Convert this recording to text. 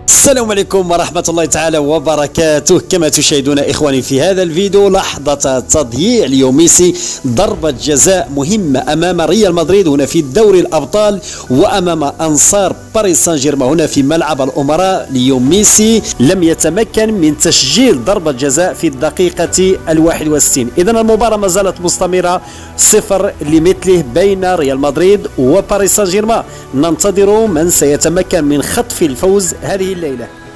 السلام عليكم ورحمة الله تعالى وبركاته. كما تشاهدون إخواني في هذا الفيديو لحظة تضييع ليو ميسي، ضربة جزاء مهمة أمام ريال مدريد هنا في دوري الأبطال وأمام أنصار باريس سان جيرمان هنا في ملعب الأمراء. ليو ميسي لم يتمكن من تسجيل ضربة جزاء في الدقيقة 61. إذن المباراة ما زالت مستمرة 0 لمثله بين ريال مدريد وباريس سان جيرمان. ننتظر من سيتمكن من خطف الفوز هذه الليلة.